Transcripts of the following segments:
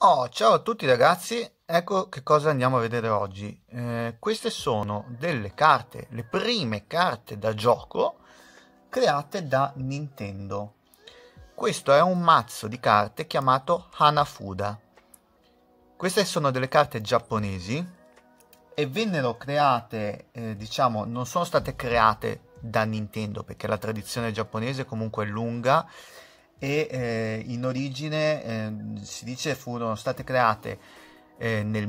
Oh, ciao a tutti ragazzi, ecco che cosa andiamo a vedere oggi. Queste sono delle carte, le prime carte da gioco create da Nintendo. Questo è un mazzo di carte chiamato Hanafuda. Queste sono delle carte giapponesi e vennero create, diciamo, non sono state create da Nintendo perché la tradizione giapponese comunque è lunga e in origine si dice furono state create nel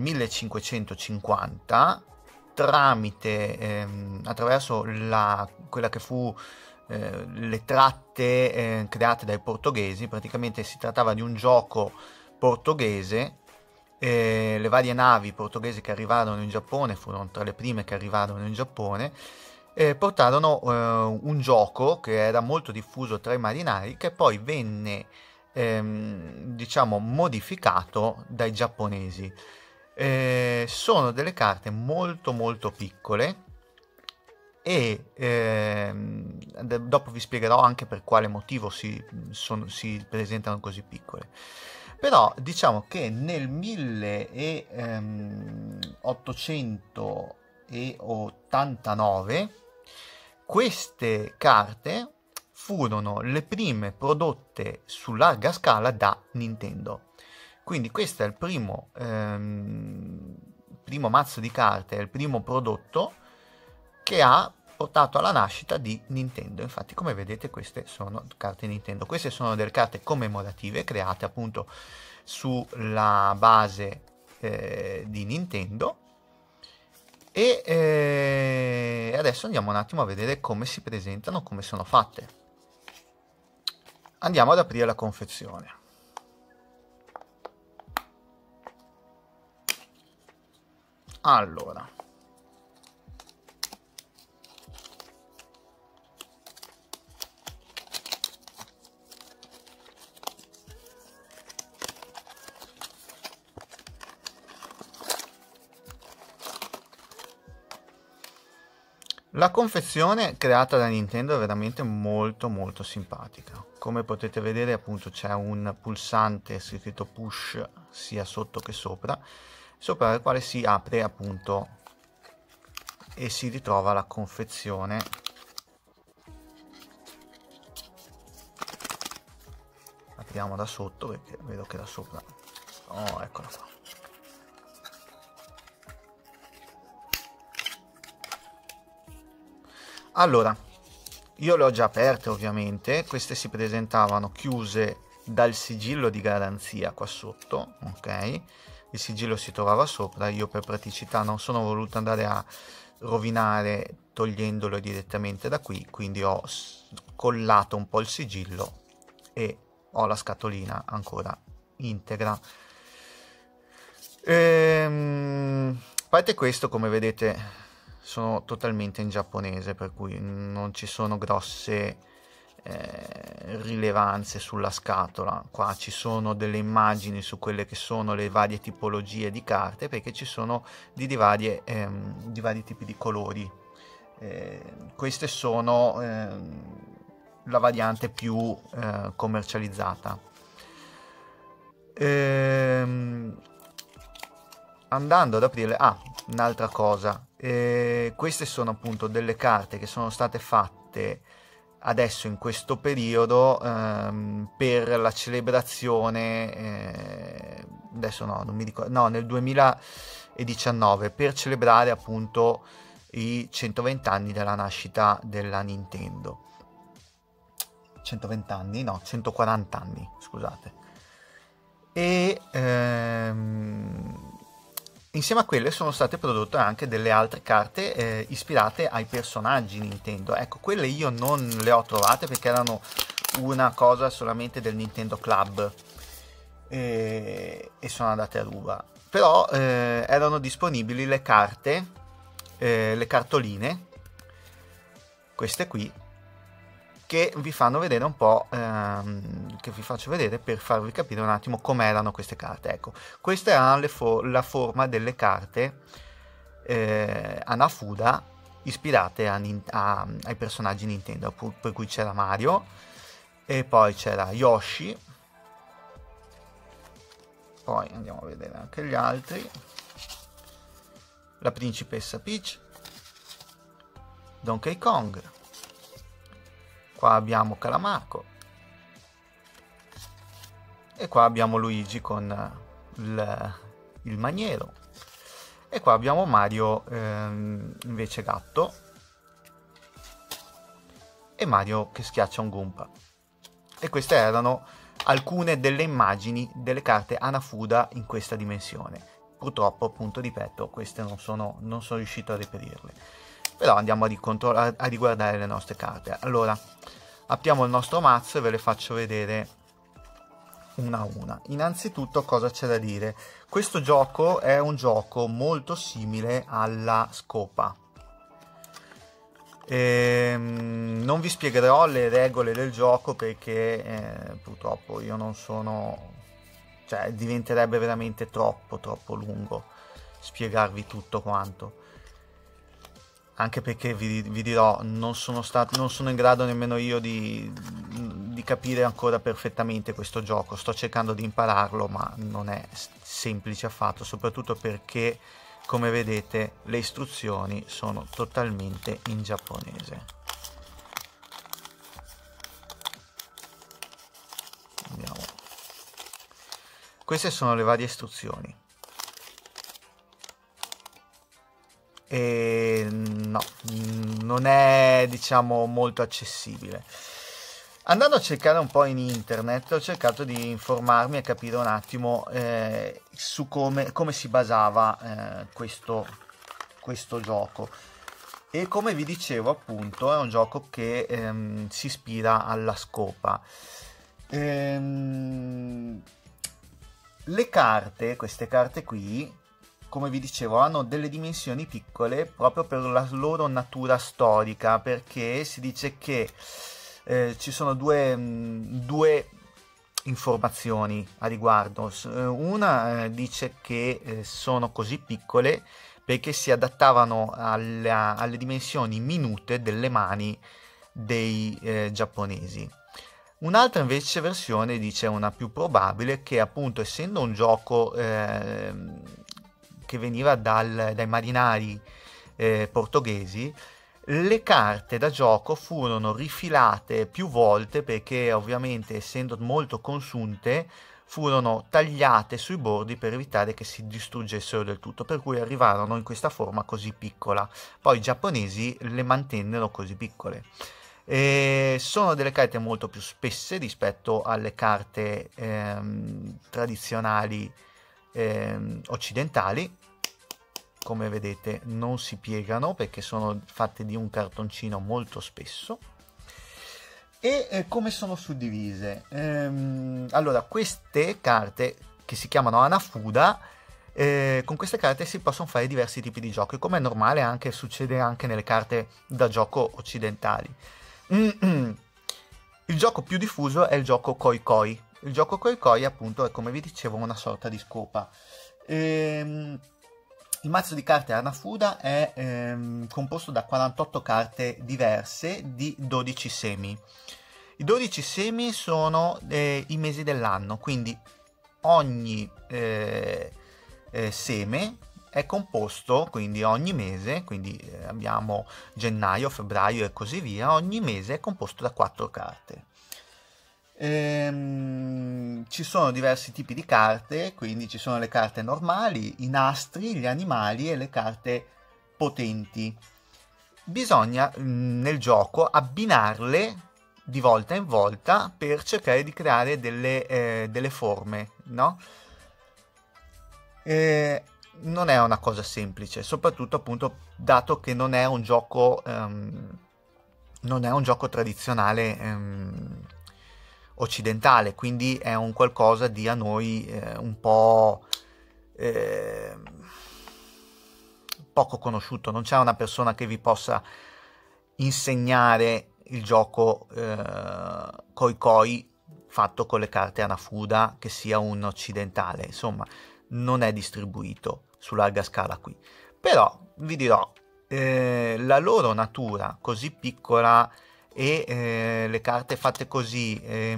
1550 tramite attraverso quella che fu le tratte create dai portoghesi. Praticamente si trattava di un gioco portoghese. Le varie navi portoghesi che arrivarono in Giappone furono tra le prime che arrivarono in Giappone e portarono un gioco che era molto diffuso tra i marinai che poi venne diciamo modificato dai giapponesi. Sono delle carte molto molto piccole e dopo vi spiegherò anche per quale motivo si presentano così piccole. Però diciamo che nel 1889 queste carte furono le prime prodotte su larga scala da Nintendo. Quindi questo è primo mazzo di carte, è il primo prodotto che ha portato alla nascita di Nintendo. Infatti, come vedete, queste sono carte Nintendo. Queste sono delle carte commemorative create appunto sulla base di Nintendo. E adesso andiamo un attimo a vedere come si presentano, come sono fatte. Andiamo ad aprire la confezione. Allora, la confezione creata da Nintendo è veramente molto molto simpatica. Come potete vedere, appunto, c'è un pulsante scritto push sia sotto che sopra il quale si apre appunto e si ritrova la confezione. Apriamo da sotto perché vedo che da sopra, oh, eccola qua. Allora, io le ho già aperte ovviamente, queste si presentavano chiuse dal sigillo di garanzia qua sotto, ok? Il sigillo si trovava sopra, io per praticità non sono voluto andare a rovinare togliendolo direttamente da qui, quindi ho collato un po' il sigillo e ho la scatolina ancora integra. A parte questo, come vedete, sono totalmente in giapponese, per cui non ci sono grosse rilevanze sulla scatola. Qua ci sono delle immagini su quelle che sono le varie tipologie di carte, perché ci sono di vari tipi di colori. Queste sono la variante più commercializzata. Andando ad aprire, un'altra cosa, queste sono appunto delle carte che sono state fatte adesso in questo periodo per la celebrazione, adesso no, non mi ricordo, no, nel 2019, per celebrare appunto i 120 anni della nascita della Nintendo. 120 anni, no, 140 anni, scusate. E insieme a quelle sono state prodotte anche delle altre carte ispirate ai personaggi Nintendo. Ecco, quelle io non le ho trovate perché erano una cosa solamente del Nintendo Club e sono andate a ruba. Però erano disponibili le carte, le cartoline, queste qui, che vi fanno vedere un po', che vi faccio vedere per farvi capire un attimo com'erano queste carte. Ecco, questa era la forma delle carte Hanafuda ispirate ai personaggi Nintendo, per cui c'era Mario e poi c'era Yoshi Poi andiamo a vedere anche gli altri. La principessa Peach, Donkey Kong, qua abbiamo Calamarco e qua abbiamo Luigi con il maniero, e qua abbiamo Mario invece gatto, e Mario che schiaccia un Goomba. E queste erano alcune delle immagini delle carte Hanafuda in questa dimensione. Purtroppo, appunto, ripeto, queste non sono riuscito a reperirle. Però andiamo a riguardare le nostre carte. Allora, apriamo il nostro mazzo e ve le faccio vedere una a una. Innanzitutto, cosa c'è da dire? Questo gioco è un gioco molto simile alla Scopa. Non vi spiegherò le regole del gioco perché purtroppo io non sono, cioè diventerebbe veramente troppo lungo spiegarvi tutto quanto, anche perché vi dirò, non sono in grado nemmeno io di capire ancora perfettamente questo gioco. Sto cercando di impararlo, ma non è semplice affatto, soprattutto perché, come vedete, le istruzioni sono totalmente in giapponese. Andiamo. Queste sono le varie istruzioni. E no, non è, diciamo, molto accessibile. Andando a cercare un po' in internet, ho cercato di informarmi e capire un attimo su come si basava questo gioco. E come vi dicevo, appunto, è un gioco che si ispira alla Scopa. Le carte, queste carte qui, come vi dicevo, hanno delle dimensioni piccole proprio per la loro natura storica, perché si dice che ci sono due informazioni a riguardo. Una dice che sono così piccole perché si adattavano alle dimensioni minute delle mani dei giapponesi. Un'altra invece versione dice, una più probabile, che appunto essendo un gioco che veniva dai marinai portoghesi, le carte da gioco furono rifilate più volte perché ovviamente, essendo molto consunte, furono tagliate sui bordi per evitare che si distruggessero del tutto, per cui arrivarono in questa forma così piccola. Poi i giapponesi le mantennero così piccole. Sono delle carte molto più spesse rispetto alle carte tradizionali occidentali. Come vedete non si piegano perché sono fatte di un cartoncino molto spesso. E come sono suddivise? Allora, queste carte che si chiamano Hanafuda, con queste carte si possono fare diversi tipi di giochi, come è normale anche succede anche nelle carte da gioco occidentali. Il gioco più diffuso è il gioco Koi Koi. Il gioco Koi Koi, appunto, è, come vi dicevo, una sorta di Scopa. Il mazzo di carte Hanafuda è composto da 48 carte diverse di 12 semi. I 12 semi sono i mesi dell'anno, quindi ogni seme è composto, quindi ogni mese, quindi abbiamo gennaio, febbraio e così via, ogni mese è composto da 4 carte. Ci sono diversi tipi di carte, quindi ci sono le carte normali, i nastri, gli animali e le carte potenti. Bisogna nel gioco abbinarle di volta in volta per cercare di creare delle forme, no? Non è una cosa semplice, soprattutto appunto dato che non è un gioco tradizionale occidentale, quindi è un qualcosa di a noi un po' poco conosciuto. Non c'è una persona che vi possa insegnare il gioco Koi Koi fatto con le carte Hanafuda che sia un occidentale, insomma non è distribuito su larga scala qui. Però vi dirò, la loro natura così piccola e le carte fatte così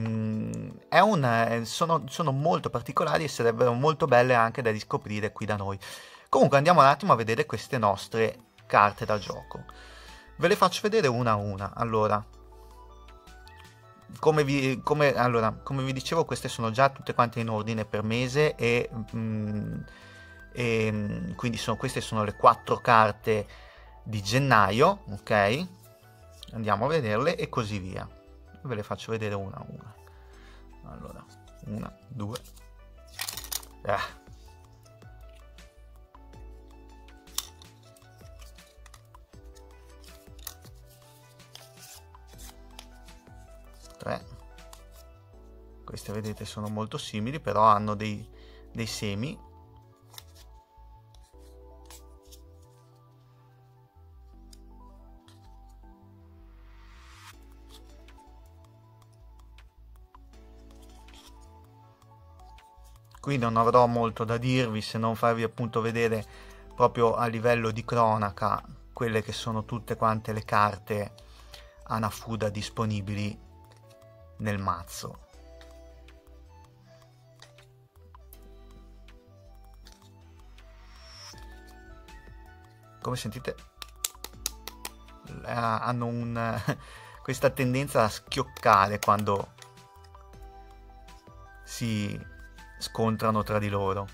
sono molto particolari e sarebbero molto belle anche da riscoprire qui da noi. Comunque andiamo un attimo a vedere queste nostre carte da gioco. Ve le faccio vedere una a una. Allora, come vi dicevo, queste sono già tutte quante in ordine per mese e quindi queste sono le 4 carte di gennaio, ok? Andiamo a vederle e così via. Ve le faccio vedere una a una. Allora, 1, 2. Queste vedete sono molto simili, però hanno dei semi. Qui non avrò molto da dirvi se non farvi appunto vedere proprio a livello di cronaca quelle che sono tutte quante le carte Hanafuda disponibili nel mazzo. Come sentite hanno questa tendenza a schioccare quando si scontrano tra di loro.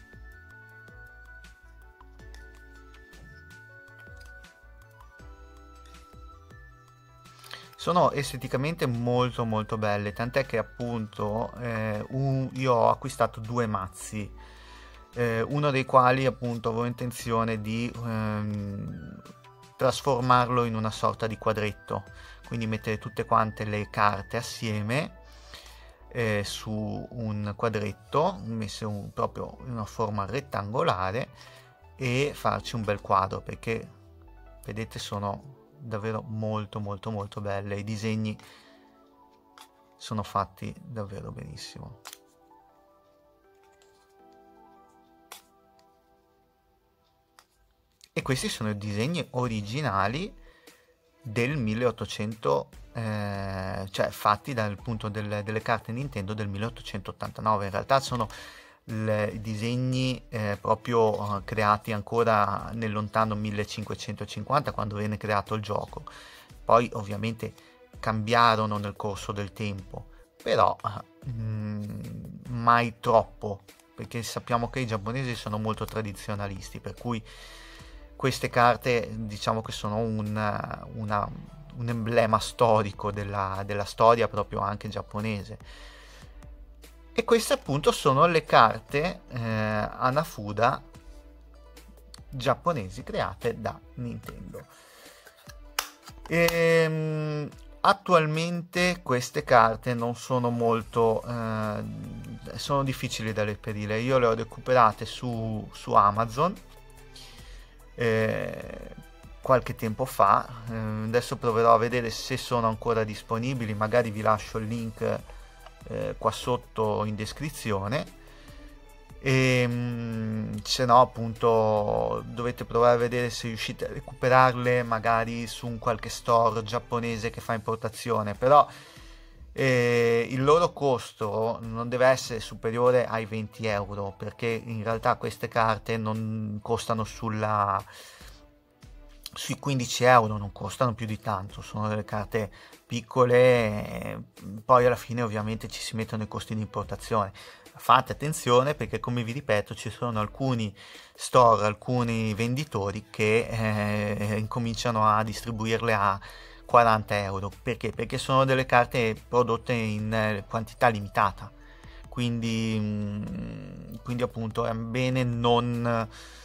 Sono esteticamente molto molto belle, tant'è che appunto io ho acquistato 2 mazzi, uno dei quali appunto avevo intenzione di trasformarlo in una sorta di quadretto, quindi mettere tutte quante le carte assieme su un quadretto, messe proprio in una forma rettangolare, e farci un bel quadro, perché vedete sono davvero molto molto molto belle, i disegni sono fatti davvero benissimo. E questi sono i disegni originali del 1800, cioè fatti dal punto delle carte Nintendo del 1889. In realtà sono i disegni proprio creati ancora nel lontano 1550, quando venne creato il gioco. Poi ovviamente cambiarono nel corso del tempo, però mai troppo, perché sappiamo che i giapponesi sono molto tradizionalisti, per cui queste carte diciamo che sono un emblema storico della storia proprio anche giapponese. E queste appunto sono le carte Hanafuda giapponesi create da Nintendo. Attualmente queste carte non sono molto sono difficili da reperire. Io le ho recuperate su Amazon qualche tempo fa. Adesso proverò a vedere se sono ancora disponibili, magari vi lascio il link qua sotto in descrizione, e se no appunto dovete provare a vedere se riuscite a recuperarle magari su un qualche store giapponese che fa importazione, però il loro costo non deve essere superiore ai 20 euro, perché in realtà queste carte non costano sui 15 euro, non costano più di tanto, sono delle carte piccole, poi alla fine ovviamente ci si mettono i costi di importazione. Fate attenzione, perché come vi ripeto ci sono alcuni store, alcuni venditori che incominciano a distribuirle a 40 euro. Perché sono delle carte prodotte in quantità limitata, quindi appunto è bene non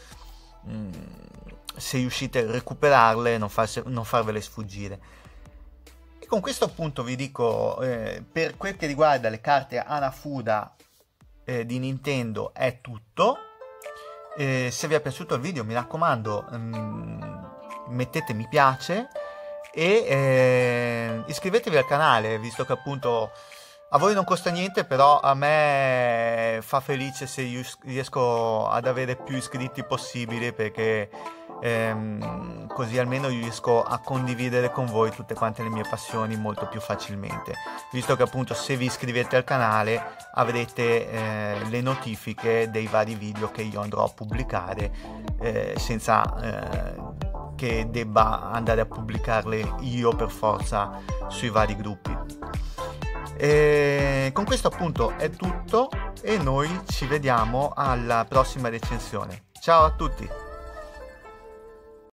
se riuscite a recuperarle non farvele sfuggire. E con questo appunto vi dico, per quel che riguarda le carte Hanafuda di Nintendo è tutto. Se vi è piaciuto il video, mi raccomando, mettete mi piace e iscrivetevi al canale, visto che appunto A voi non costa niente, però a me fa felice se riesco ad avere più iscritti possibili, perché così almeno riesco a condividere con voi tutte quante le mie passioni molto più facilmente. Visto che appunto se vi iscrivete al canale avrete le notifiche dei vari video che io andrò a pubblicare senza che debba andare a pubblicarle io per forza sui vari gruppi. E con questo appunto è tutto e noi ci vediamo alla prossima recensione. Ciao a tutti!